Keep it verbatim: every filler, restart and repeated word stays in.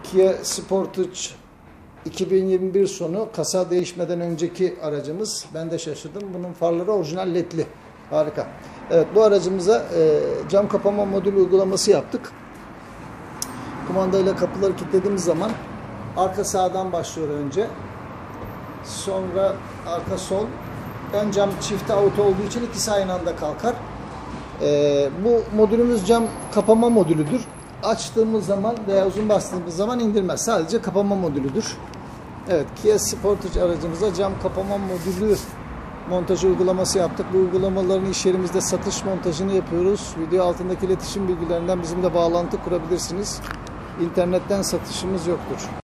Kia Sportage iki bin yirmi bir sonu kasa değişmeden önceki aracımız. Ben de şaşırdım. Bunun farları orijinal ledli. Harika. Evet, bu aracımıza e, cam kapama modülü uygulaması yaptık. Kumandayla kapıları kilitlediğimiz zaman arka sağdan başlıyor önce. Sonra arka sol. Ön cam çift auto olduğu için ikisi aynı anda kalkar. E, bu modülümüz cam kapama modülüdür. Açtığımız zaman veya uzun bastığımız zaman indirmez. Sadece kapama modülüdür. Evet, Kia Sportage aracımıza cam kapama modülü montajı uygulaması yaptık. Bu uygulamaların iş yerimizde satış montajını yapıyoruz. Video altındaki iletişim bilgilerinden bizimle bağlantı kurabilirsiniz. İnternetten satışımız yoktur.